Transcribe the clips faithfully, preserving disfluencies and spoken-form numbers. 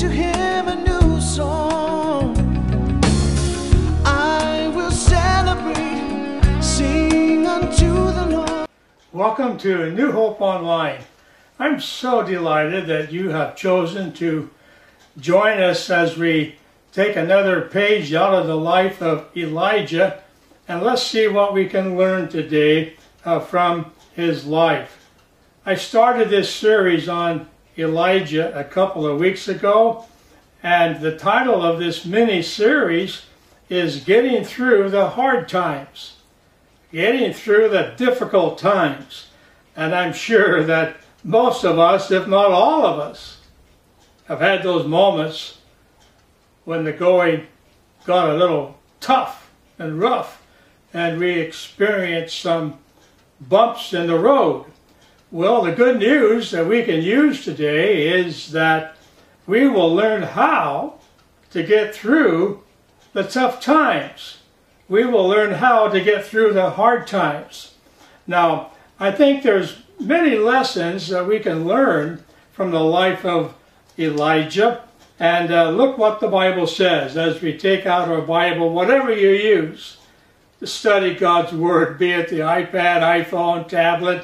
him a new song. I will celebrate, sing unto the Lord. Welcome to New Hope Online. I'm so delighted that you have chosen to join us as we take another page out of the life of Elijah, and let's see what we can learn today uh, from his life. I started this series on Elijah a couple of weeks ago, and the title of this mini-series is Getting Through the Hard Times. Getting through the difficult times. And I'm sure that most of us, if not all of us, have had those moments when the going got a little tough and rough and we experienced some bumps in the road. Well, the good news that we can use today is that we will learn how to get through the tough times. We will learn how to get through the hard times. Now, I think there's many lessons that we can learn from the life of Elijah. And uh, look what the Bible says as we take out our Bible, whatever you use to study God's Word, be it the iPad, iPhone, tablet,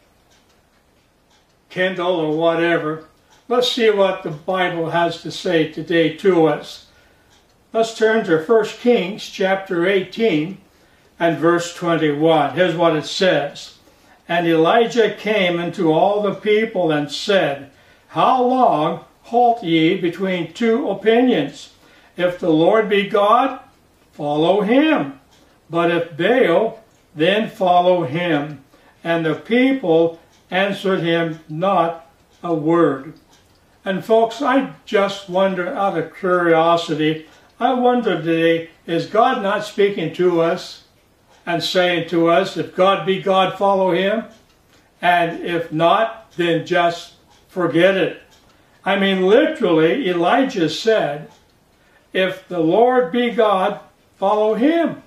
Kindle, or whatever. Let's see what the Bible has to say today to us. Let's turn to First Kings chapter eighteen and verse twenty-one. Here's what it says. And Elijah came unto all the people and said, How long halt ye between two opinions? If the Lord be God, follow him. But if Baal, then follow him. And the people answered him not a word. And folks, I just wonder, out of curiosity, I wonder today, is God not speaking to us and saying to us, if God be God, follow him? And if not, then just forget it. I mean, literally, Elijah said, if the Lord be God, follow him.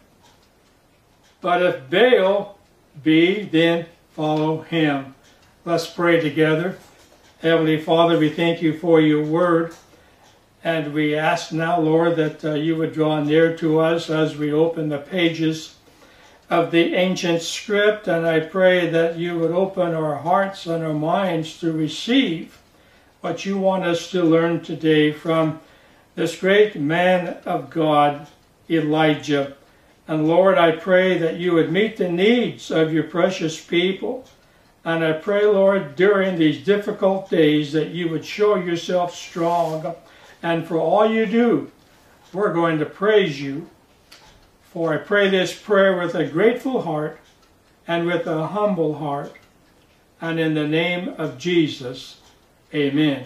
But if Baal be, then follow him. Let's pray together. Heavenly Father, we thank you for your word. And we ask now, Lord, that uh, you would draw near to us as we open the pages of the ancient script. And I pray that you would open our hearts and our minds to receive what you want us to learn today from this great man of God, Elijah. And Lord, I pray that you would meet the needs of your precious people. And I pray, Lord, during these difficult days that you would show yourself strong. And for all you do, we're going to praise you. For I pray this prayer with a grateful heart and with a humble heart. And in the name of Jesus, amen.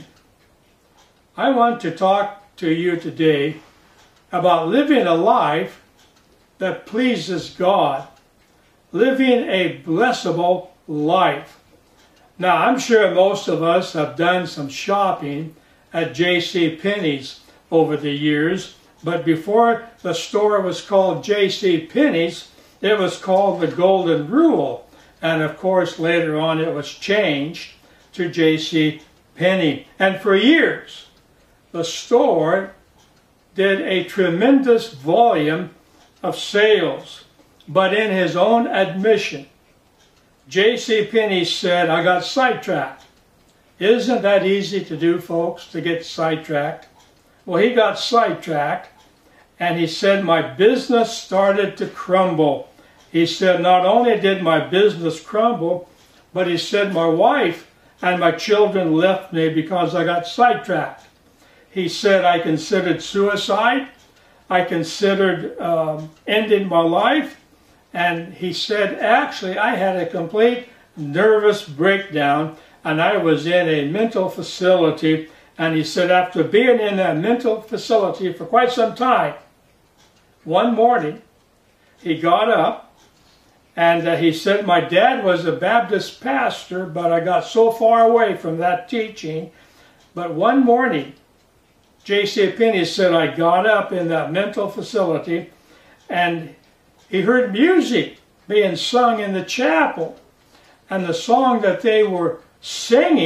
I want to talk to you today about living a life that pleases God. Living a blessable life. Now, I'm sure most of us have done some shopping at J C Penney's over the years, but before the store was called J C Penney's, it was called the Golden Rule, and of course later on it was changed to J C Penney. And for years, the store did a tremendous volume of sales, but in his own admission, J C Penney said, I got sidetracked. Isn't that easy to do, folks, to get sidetracked? Well, he got sidetracked, and he said, my business started to crumble. He said, not only did my business crumble, but he said, my wife and my children left me because I got sidetracked. He said, I considered suicide. I considered um, ending my life. And he said, actually, I had a complete nervous breakdown, and I was in a mental facility. And he said, after being in that mental facility for quite some time, one morning, he got up, and uh, he said, my dad was a Baptist pastor, but I got so far away from that teaching. But one morning, J C Penney said, I got up in that mental facility, and he heard music being sung in the chapel. And the song that they were singing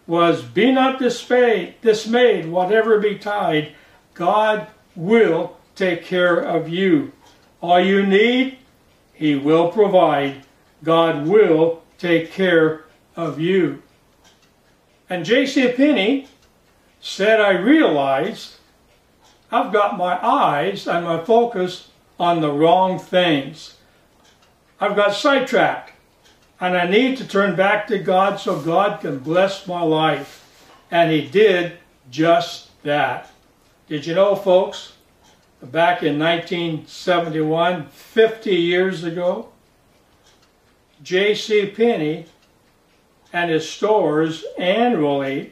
was, "Be not dismayed, dismayed, whatever betide, God will take care of you. All you need, He will provide. God will take care of you." And J C Penney said, "I realized I've got my eyes and my focus on the wrong things. I've got sidetracked, and I need to turn back to God so God can bless my life." And He did just that. Did you know, folks, back in nineteen seventy-one, fifty years ago, J C Penney and his stores annually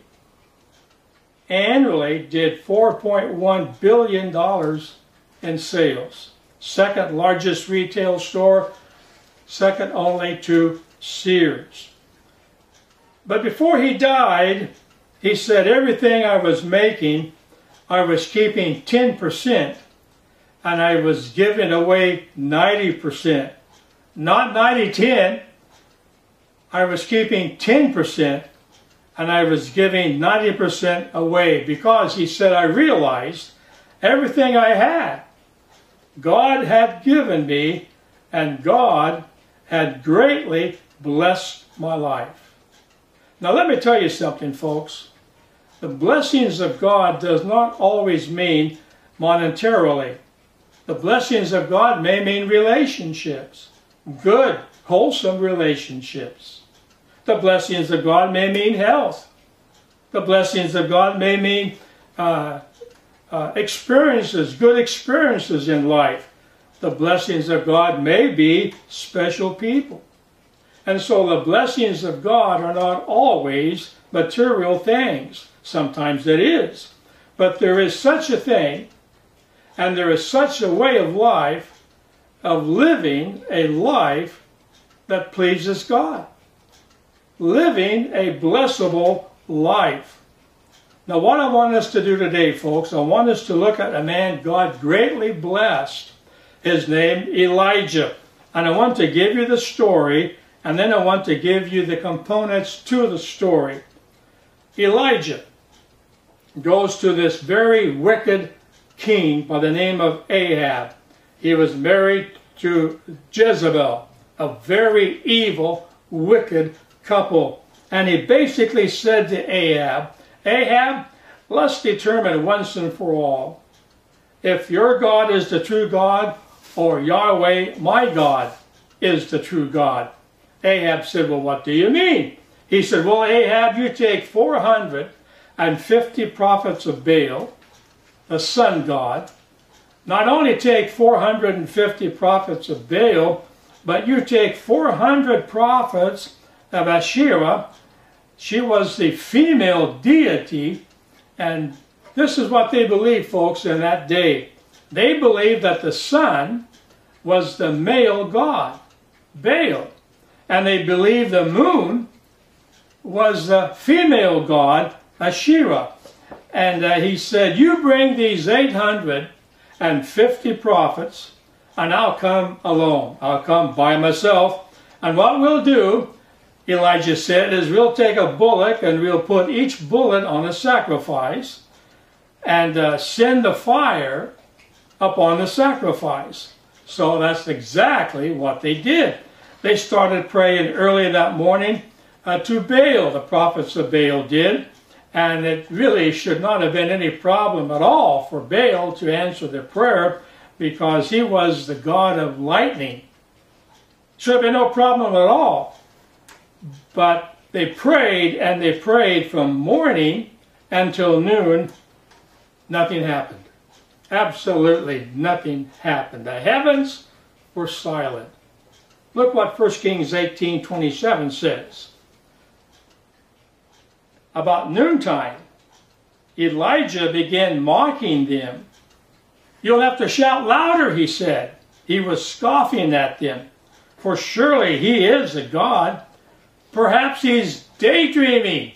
annually did four point one billion dollars in sales. Second largest retail store, second only to Sears. But before he died, he said, "Everything I was making, I was keeping ten percent, and I was giving away ninety percent. Not ninety ten. I was keeping ten percent, and I was giving ninety percent away." Because he said, "I realized everything I had, God had given me, and God had greatly blessed my life." Now let me tell you something, folks. The blessings of God does not always mean monetarily. The blessings of God may mean relationships, good, wholesome relationships. The blessings of God may mean health. The blessings of God may mean uh, uh, experiences, good experiences in life. The blessings of God may be special people. And so the blessings of God are not always material things. Sometimes it is. But there is such a thing, and there is such a way of life, of living a life that pleases God. Living a blessable life. Now what I want us to do today, folks, I want us to look at a man God greatly blessed. His name Elijah. And I want to give you the story, and then I want to give you the components to the story. Elijah goes to this very wicked king by the name of Ahab. He was married to Jezebel, a very evil, wicked couple. And he basically said to Ahab, "Ahab, let's determine once and for all if your God is the true God, or Yahweh, my God, is the true God." Ahab said, "Well, what do you mean?" He said, "Well, Ahab, you take four hundred fifty prophets of Baal, the sun god. Not only take four hundred fifty prophets of Baal, but you take four hundred prophets of Asherah." She was the female deity, and this is what they believed, folks, in that day. They believed that the sun was the male god, Baal, and they believed the moon was the female god, Asherah. And uh, he said, "You bring these eight hundred fifty prophets, and I'll come alone. I'll come by myself. And what we'll do," Elijah said, "is we'll take a bullock and we'll put each bullet on a sacrifice and uh, send the fire upon the sacrifice." So that's exactly what they did. They started praying early that morning uh, to Baal, the prophets of Baal did. And it really should not have been any problem at all for Baal to answer their prayer, because he was the god of lightning. Should have been no problem at all. But they prayed, and they prayed from morning until noon. Nothing happened. Absolutely nothing happened. The heavens were silent. Look what First Kings eighteen twenty-seven says. About noontime, Elijah began mocking them. "You'll have to shout louder," he said. He was scoffing at them. "For surely he is a god. Perhaps he's daydreaming,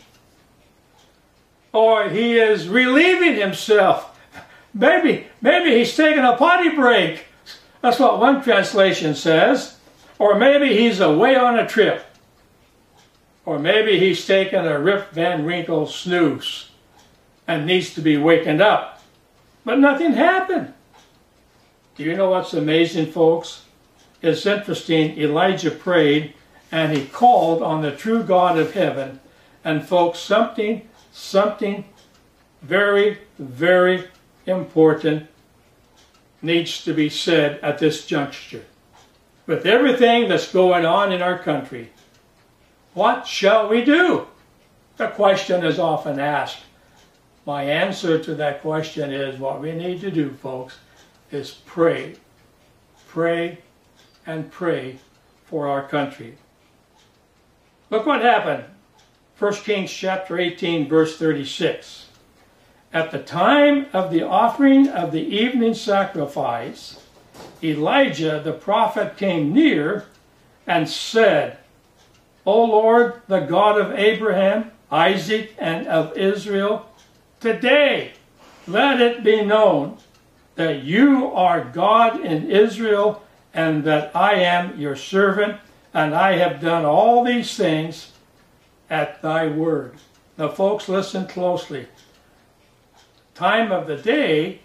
or he is relieving himself. Maybe, maybe he's taking a potty break." That's what one translation says. Or maybe he's away on a trip. Or maybe he's taken a Rip Van Winkle snooze and needs to be wakened up. But nothing happened. Do you know what's amazing, folks? It's interesting. Elijah prayed and he called on the true God of heaven. And folks, something, something very, very important needs to be said at this juncture. With everything that's going on in our country, what shall we do? The question is often asked. My answer to that question is what we need to do, folks, is pray. Pray and pray for our country. Look what happened. First Kings chapter eighteen, verse thirty-six. At the time of the offering of the evening sacrifice, Elijah the prophet came near and said, O Lord, the God of Abraham, Isaac, and of Israel, today let it be known that you are God in Israel, and that I am your servant, and I have done all these things at thy word. Now, folks, listen closely. Time of the day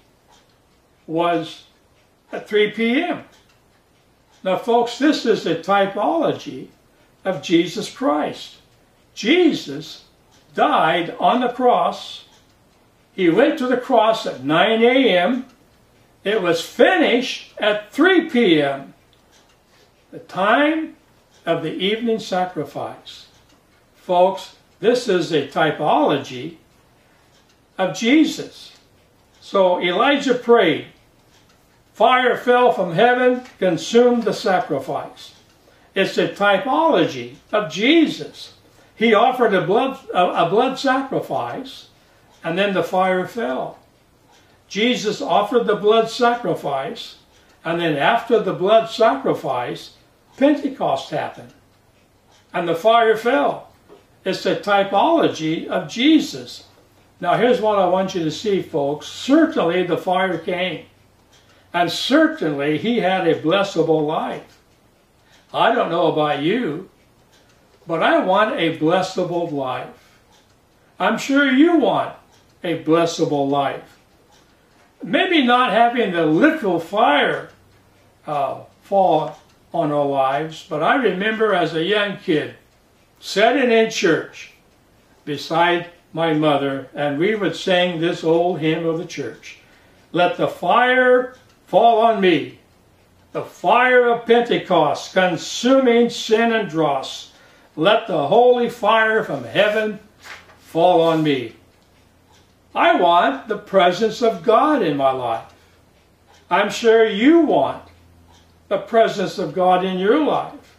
was at three p m Now, folks, this is a typology of Jesus Christ. Jesus died on the cross. He went to the cross at nine a m It was finished at three p m The time of the evening sacrifice. Folks, this is a typology of Jesus. So Elijah prayed. Fire fell from heaven, consumed the sacrifice. It's a typology of Jesus. He offered a blood, a, a blood sacrifice, and then the fire fell. Jesus offered the blood sacrifice, and then after the blood sacrifice, Pentecost happened, and the fire fell. It's a typology of Jesus. Now here's what I want you to see, folks. Certainly the fire came, and certainly he had a blessable life. I don't know about you, but I want a blessable life. I'm sure you want a blessable life. Maybe not having the literal fire uh, fall on our lives, but I remember as a young kid sitting in church beside my mother, and we would sing this old hymn of the church. Let the fire fall on me, the fire of Pentecost, consuming sin and dross. Let the holy fire from heaven fall on me. I want the presence of God in my life. I'm sure you want the presence of God in your life.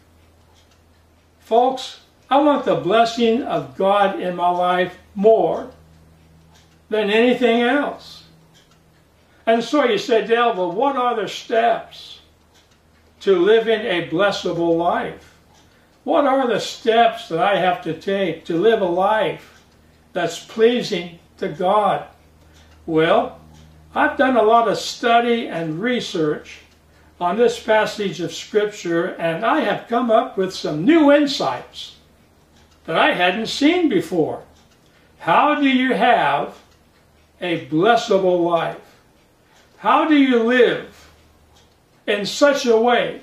Folks, I want the blessing of God in my life more than anything else. And so you say, Dale, well, what are the steps to living a blessable life? What are the steps that I have to take to live a life that's pleasing to God? Well, I've done a lot of study and research on this passage of Scripture, and I have come up with some new insights that I hadn't seen before. How do you have a blessable life? How do you live in such a way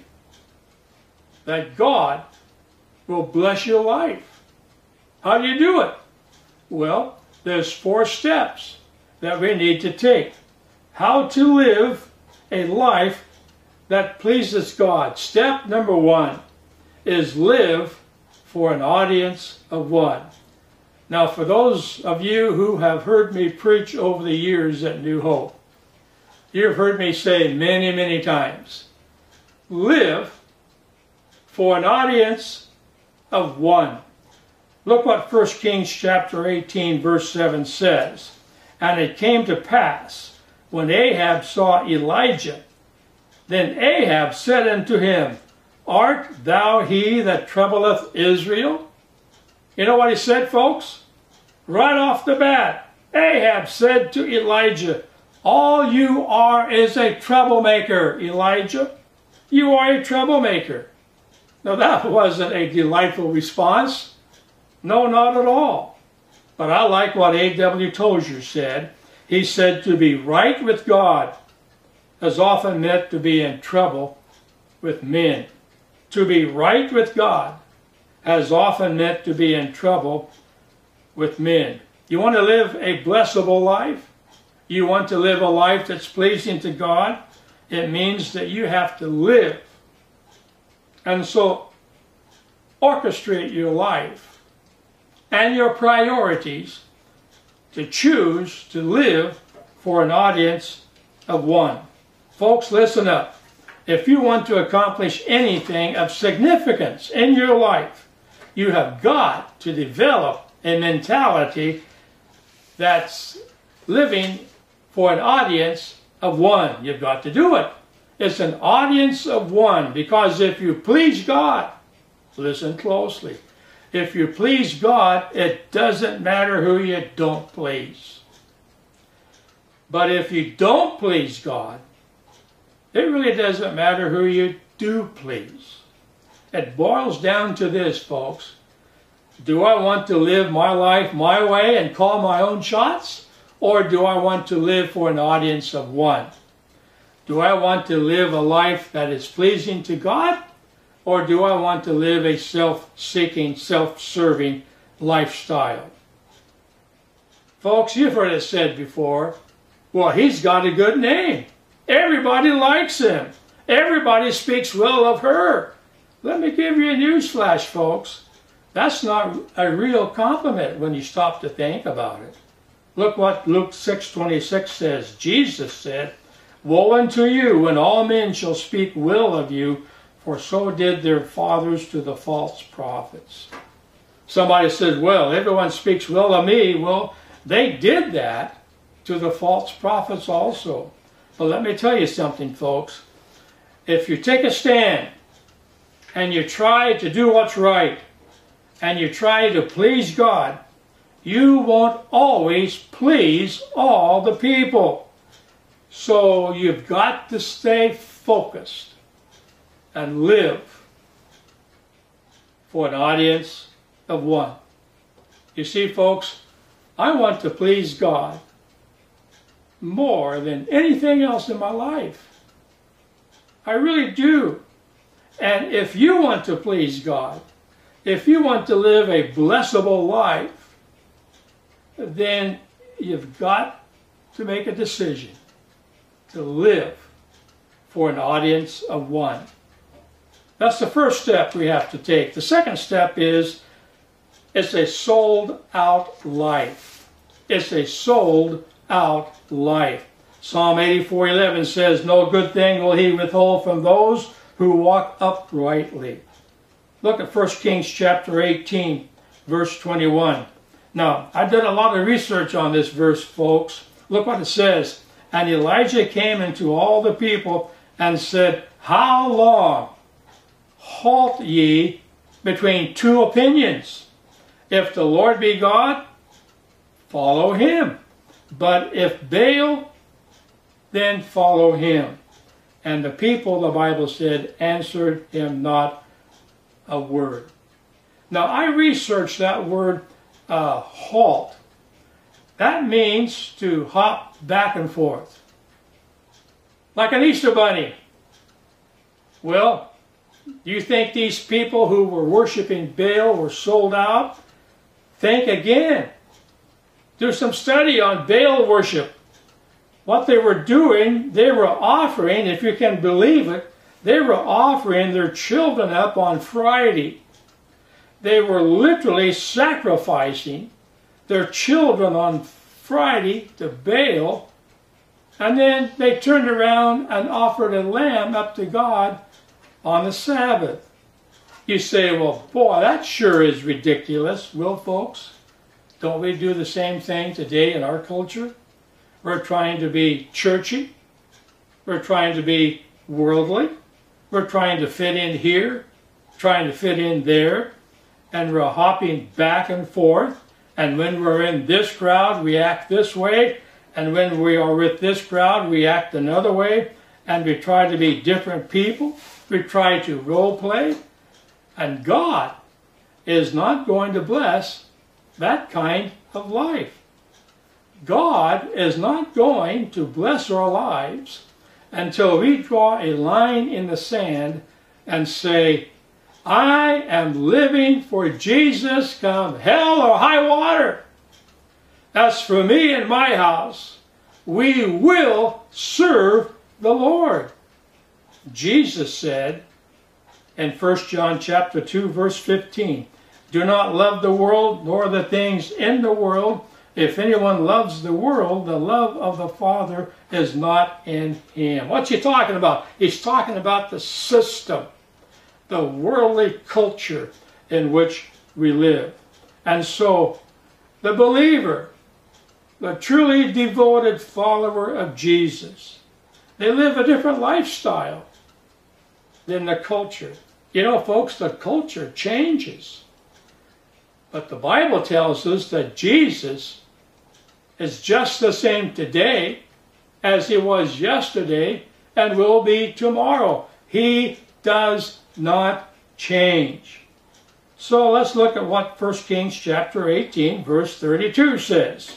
that God will bless your life? How do you do it? Well, there's four steps that we need to take. How to live a life that pleases God. Step number one is live for an audience of one. Now, for those of you who have heard me preach over the years at New Hope, you've heard me say many, many times, live for an audience of one. Look what First Kings chapter eighteen, verse seven says. And it came to pass, when Ahab saw Elijah, then Ahab said unto him, Art thou he that troubleth Israel? You know what he said, folks? Right off the bat, Ahab said to Elijah, all you are is a troublemaker, Elijah. You are a troublemaker. Now that wasn't a delightful response. No, not at all. But I like what A W Tozer said. He said to be right with God has often meant to be in trouble with men. To be right with God has often meant to be in trouble with men. You want to live a blessable life? You want to live a life that's pleasing to God? It means that you have to live. And so, orchestrate your life and your priorities to choose to live for an audience of one. Folks, listen up. If you want to accomplish anything of significance in your life, you have got to develop a mentality that's living for an audience of one. You've got to do it. It's an audience of one, because if you please God, listen closely, if you please God, it doesn't matter who you don't please. But if you don't please God, it really doesn't matter who you do please. It boils down to this, folks. Do I want to live my life my way and call my own shots? Or do I want to live for an audience of one? Do I want to live a life that is pleasing to God? Or do I want to live a self-seeking, self-serving lifestyle? Folks, you've heard it said before, well, he's got a good name. Everybody likes him. Everybody speaks well of her. Let me give you a news flash, folks. That's not a real compliment when you stop to think about it. Look what Luke six twenty-six says. Jesus said, "Woe unto you when all men shall speak well of you, for so did their fathers to the false prophets." Somebody says, well, everyone speaks well of me. Well, they did that to the false prophets also. But let me tell you something, folks. If you take a stand and you try to do what's right and you try to please God, you won't always please all the people. So you've got to stay focused and live for an audience of one. You see, folks, I want to please God more than anything else in my life. I really do. And if you want to please God, if you want to live a blessable life, then you've got to make a decision to live for an audience of one. That's the first step we have to take. The second step is, it's a sold out life. It's a sold out life. Psalm eighty-four eleven says, "No good thing will he withhold from those who walk uprightly." Look at First Kings chapter eighteen, verse twenty-one. Now, I did a lot of research on this verse, folks. Look what it says. "And Elijah came unto all the people and said, How long halt ye between two opinions? If the Lord be God, follow him. But if Baal, then follow him. And the people," the Bible said, "answered him not a word." Now, I researched that word uh, halt. That means to hop back and forth, like an Easter bunny. Well, do you think these people who were worshiping Baal were sold out? Think again. Do some study on Baal worship. What they were doing, they were offering, if you can believe it, they were offering their children up on Friday. They were literally sacrificing their children on Friday to Baal, and then they turned around and offered a lamb up to God on the Sabbath. You say, well, boy, that sure is ridiculous. Well, folks, don't we do the same thing today in our culture? We're trying to be churchy. We're trying to be worldly. We're trying to fit in here, trying to fit in there, and we're hopping back and forth. And when we're in this crowd, we act this way. And when we are with this crowd, we act another way. And we try to be different people. We try to role play. And God is not going to bless that kind of life. God is not going to bless our lives until we draw a line in the sand and say, I am living for Jesus come hell or high water. As for me and my house, we will serve the Lord. Jesus said in First John chapter two, verse fifteen, do not love the world nor the things in the world. If anyone loves the world, the love of the Father is not in him. What's he talking about? He's talking about the system, the worldly culture in which we live. And so the believer, the truly devoted follower of Jesus, they live a different lifestyle than the culture. You know, folks, the culture changes. But the Bible tells us that Jesus is just the same today as he was yesterday and will be tomorrow. He does not change. So let's look at what First Kings chapter eighteen, verse thirty-two says.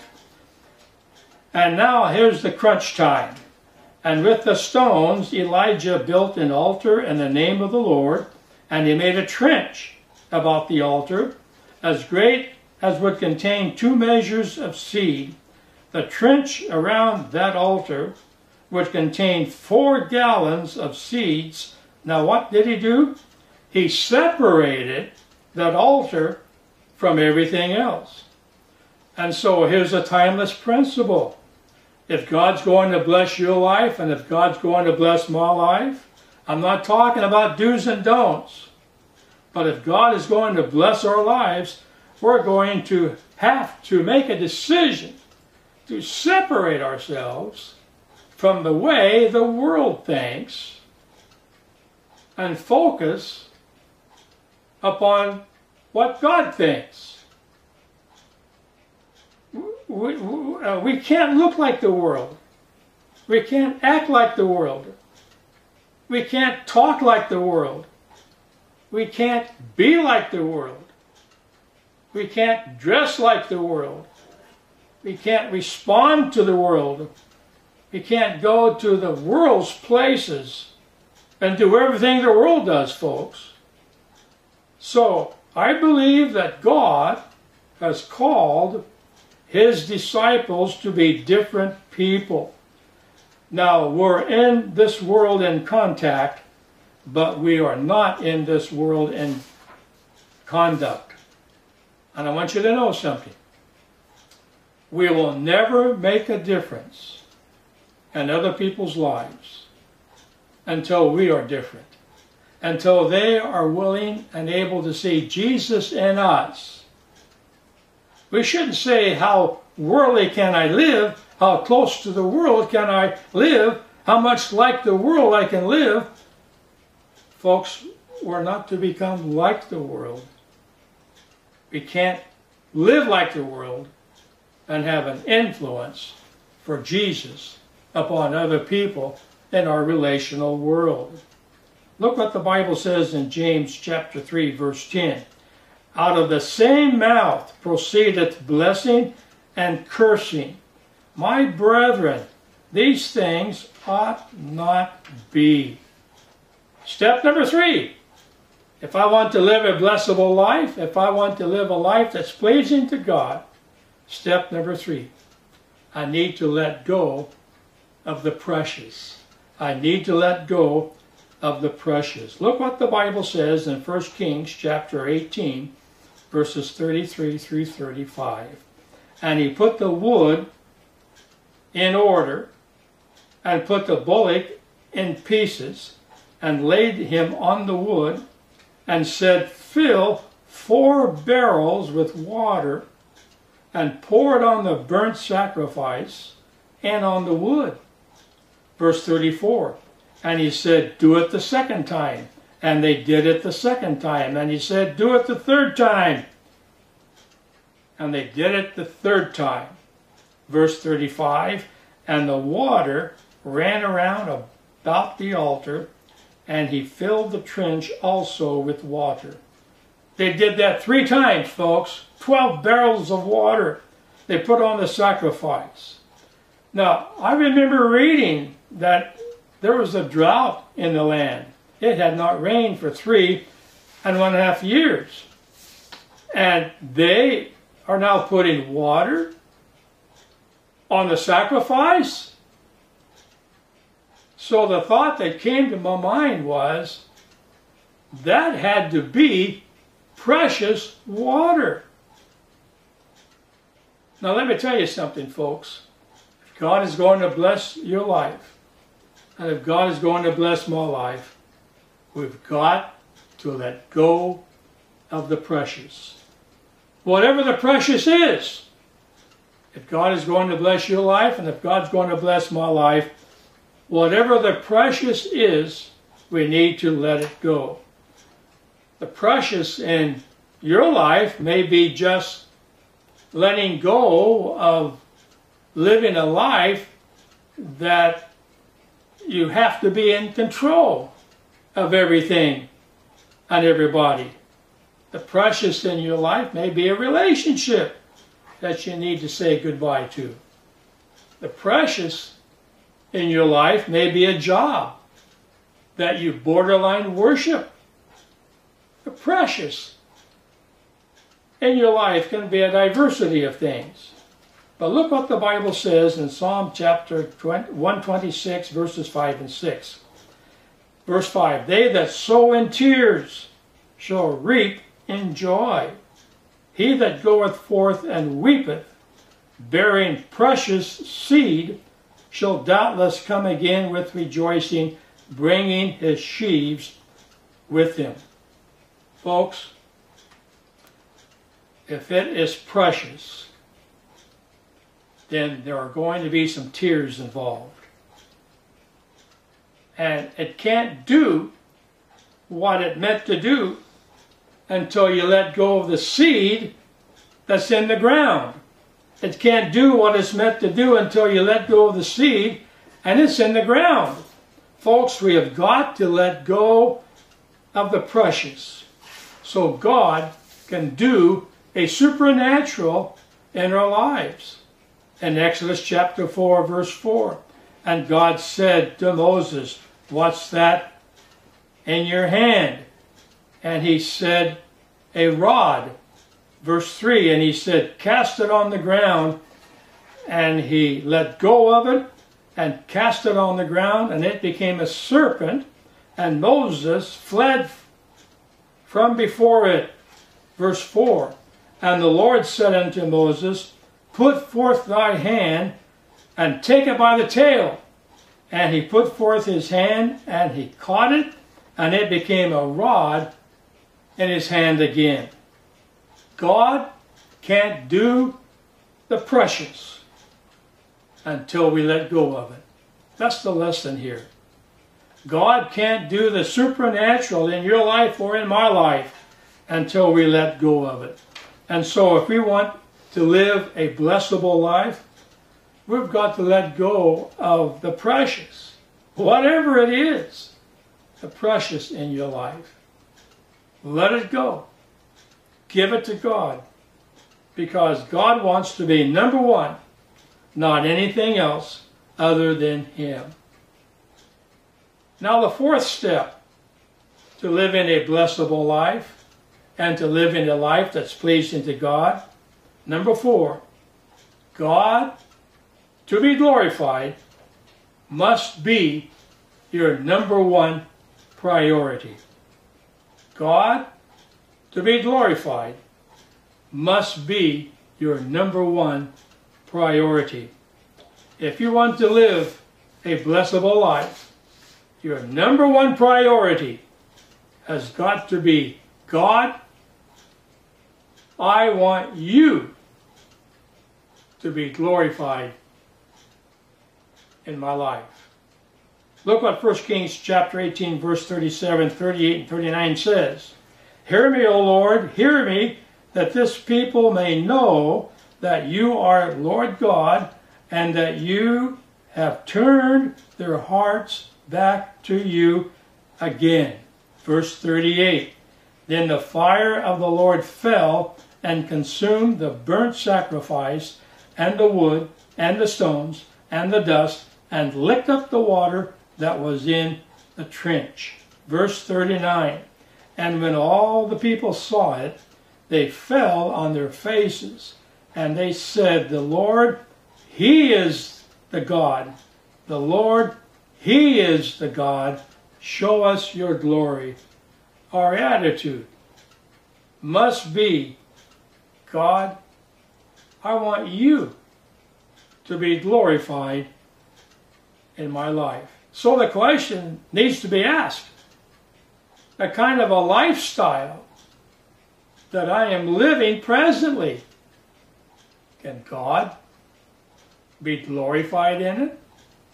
And now here's the crunch time. And with the stones Elijah built an altar in the name of the Lord, and he made a trench about the altar, as great as would contain two measures of seed. The trench around that altar would contain four gallons of seeds. Now what did he do? He separated that altar from everything else. And so here's a timeless principle. If God's going to bless your life, and if God's going to bless my life, I'm not talking about do's and don'ts. But if God is going to bless our lives, we're going to have to make a decision to separate ourselves from the way the world thinks and focus upon what God thinks. We, we, uh, we can't look like the world. We can't act like the world. We can't talk like the world. We can't be like the world. We can't dress like the world. We can't respond to the world. We can't go to the world's places and do everything the world does, folks. So, I believe that God has called his disciples to be different people. Now, we're in this world in contact, but we are not in this world in conduct. And I want you to know something. We will never make a difference in other people's lives until we are different. Until they are willing and able to see Jesus in us. We shouldn't say, how worldly can I live? How close to the world can I live? How much like the world I can live? Folks, we're not to become like the world. We can't live like the world and have an influence for Jesus upon other people in our relational world. Look what the Bible says in James chapter three, verse ten. Out of the same mouth proceedeth blessing and cursing. My brethren, these things ought not be. Step number three. If I want to live a blessable life, if I want to live a life that's pleasing to God, step number three, I need to let go of the precious. I need to let go of the precious. Look what the Bible says in First Kings chapter eighteen, verses thirty-three through thirty-five. And he put the wood in order, and put the bullock in pieces, and laid him on the wood, and said, fill four barrels with water, and pour it on the burnt sacrifice and on the wood. Verse thirty-four. And he said, do it the second time. And they did it the second time. And he said, do it the third time. And they did it the third time. Verse thirty-five. And the water ran around about the altar, and he filled the trench also with water. They did that three times, folks. Twelve barrels of water they put on the sacrifice. Now, I remember reading that there was a drought in the land. It had not rained for three and one and a half years. And they are now putting water on the sacrifice. So the thought that came to my mind was, that had to be precious water. Now let me tell you something, folks. If God is going to bless your life, and if God is going to bless my life, we've got to let go of the precious. Whatever the precious is. If God is going to bless your life, and if God's going to bless my life, whatever the precious is, we need to let it go. The precious in your life may be just letting go of living a life that you have to be in control of everything and everybody. The precious in your life may be a relationship that you need to say goodbye to. The precious in your life may be a job that you borderline worship. The precious in your life can be a diversity of things. But look what the Bible says in Psalm chapter one twenty-six, verses five and six. Verse five, they that sow in tears shall reap in joy. He that goeth forth and weepeth, bearing precious seed, shall doubtless come again with rejoicing, bringing his sheaves with him. Folks, if it is precious, then there are going to be some tears involved. And it can't do what it meant to do until you let go of the seed that's in the ground. It can't do what it's meant to do until you let go of the seed and it's in the ground. Folks, we have got to let go of the precious so God can do a supernatural in our lives. In Exodus chapter four, verse four, and God said to Moses, what's that in your hand? And he said, a rod. Verse three, and he said, cast it on the ground. And he let go of it and cast it on the ground, and it became a serpent, and Moses fled from before it. Verse four, and the Lord said unto Moses, put forth thy hand, and take it by the tail. And he put forth his hand, and he caught it, and it became a rod in his hand again. God can't do the precious until we let go of it. That's the lesson here. God can't do the supernatural in your life or in my life until we let go of it. And so if we want to live a blessable life, we've got to let go of the precious. Whatever it is, the precious in your life. Let it go. Give it to God. Because God wants to be number one, not anything else other than Him. Now the fourth step to live in a blessable life and to live in a life that's pleasing to God. Number four, God, to be glorified, must be your number one priority. God, to be glorified, must be your number one priority. If you want to live a blessable life, your number one priority has got to be, God, I want you to be glorified in my life. Look what First Kings chapter eighteen, verse thirty-seven, thirty-eight, and thirty-nine says. Hear me, O Lord, hear me, that this people may know that you are Lord God, and that you have turned their hearts back to you again. Verse thirty-eight. Then the fire of the Lord fell and consumed the burnt sacrifice and the wood and the stones and the dust and licked up the water that was in the trench. Verse thirty-nine. And when all the people saw it, they fell on their faces, and they said, the Lord, He is the God. The Lord, He is the God. Show us your glory. Our attitude must be, God, I want you to be glorified in my life. So the question needs to be asked, a kind of a lifestyle that I am living presently, can God be glorified in it?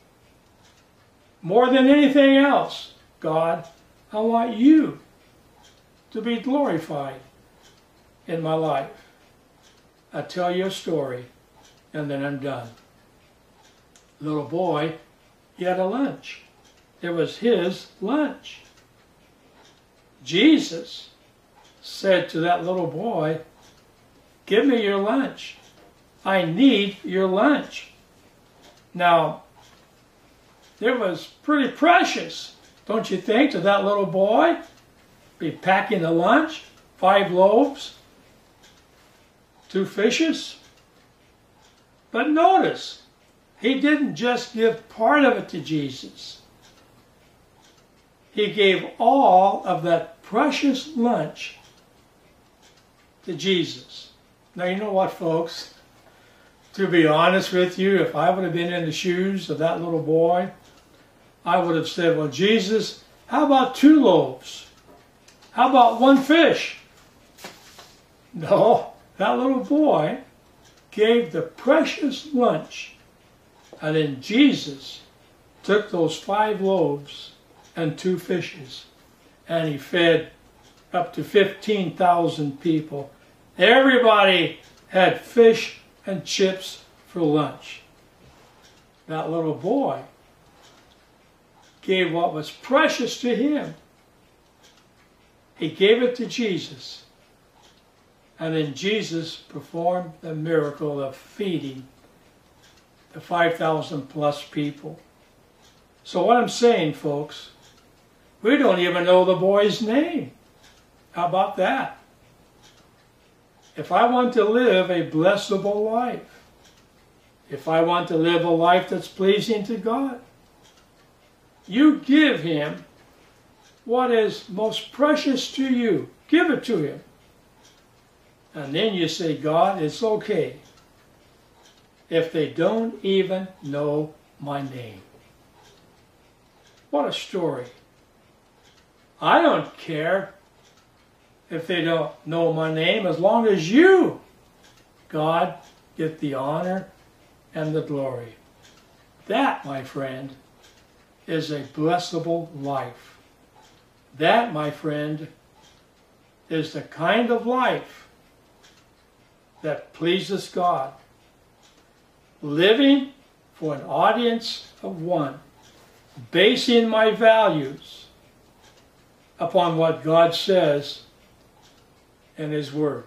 More than anything else, God, I want you to be glorified in my life. I'll tell you a story, and then I'm done. Little boy, he had a lunch. It was his lunch. Jesus said to that little boy, give me your lunch. I need your lunch. Now, it was pretty precious, don't you think, to that little boy? Be packing the lunch, five loaves, two fishes. But notice, he didn't just give part of it to Jesus. He gave all of that precious lunch to Jesus. Now, you know what, folks? To be honest with you, if I would have been in the shoes of that little boy, I would have said, well, Jesus, how about two loaves? How about one fish? No, that little boy gave the precious lunch, and then Jesus took those five loaves and two fishes, and he fed up to fifteen thousand people. Everybody had fish and chips for lunch. That little boy gave what was precious to him. He gave it to Jesus. And then Jesus performed the miracle of feeding the five thousand plus people. So what I'm saying, folks, we don't even know the boy's name. How about that? If I want to live a blessable life, if I want to live a life that's pleasing to God, you give him what is most precious to you. Give it to him. And then you say, God, it's okay if they don't even know my name. What a story. I don't care if they don't know my name, as long as you, God, get the honor and the glory. That, my friend, is a blessable life. That, my friend, is the kind of life that pleases God. Living for an audience of one, basing my values upon what God says in His Word.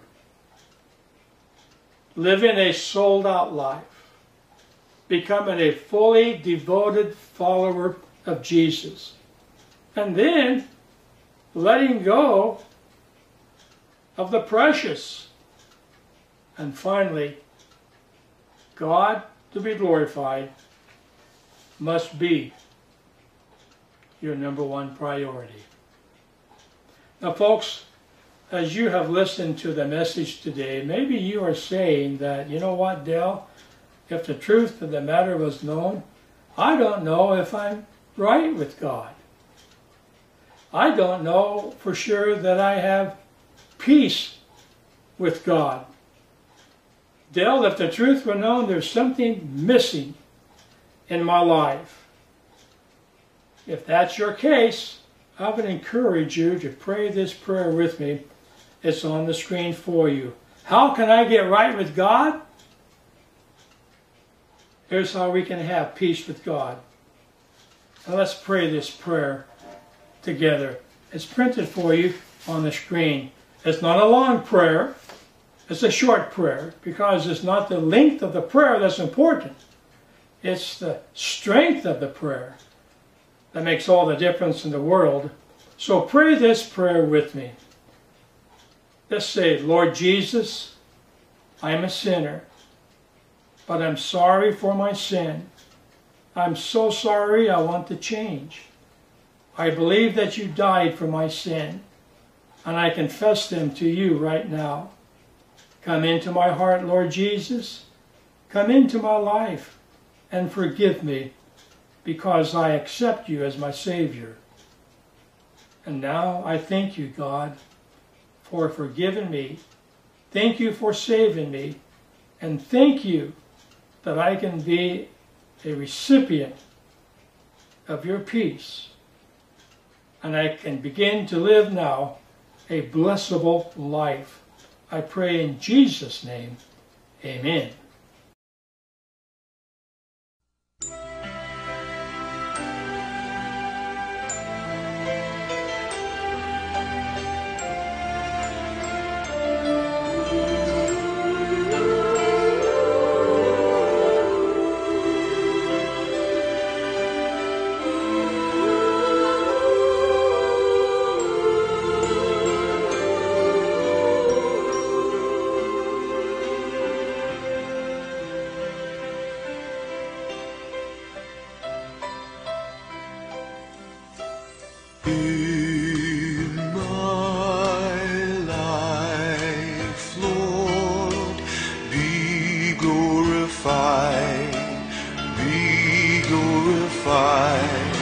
Living a sold-out life, becoming a fully devoted follower of Jesus, and then letting go of the precious. And finally, God to be glorified must be your number one priority. Now, folks, as you have listened to the message today, maybe you are saying that, you know what, Dale, if the truth of the matter was known, I don't know if I'm right with God. I don't know for sure that I have peace with God. Dale, if the truth were known, there's something missing in my life. If that's your case, I would encourage you to pray this prayer with me. It's on the screen for you. How can I get right with God? Here's how we can have peace with God. Now let's pray this prayer together. It's printed for you on the screen. It's not a long prayer. It's a short prayer, because it's not the length of the prayer that's important. It's the strength of the prayer that makes all the difference in the world. So pray this prayer with me. Let's say, Lord Jesus, I am a sinner, but I'm sorry for my sin. I'm so sorry, I want to change. I believe that you died for my sin, and I confess them to you right now. Come into my heart, Lord Jesus. Come into my life and forgive me, because I accept you as my Savior. And now I thank you, God, for forgiving me. Thank you for saving me. And thank you that I can be a recipient of your peace. And I can begin to live now a blessable life. I pray in Jesus' name. Amen. In my life, Lord, be glorified, be glorified.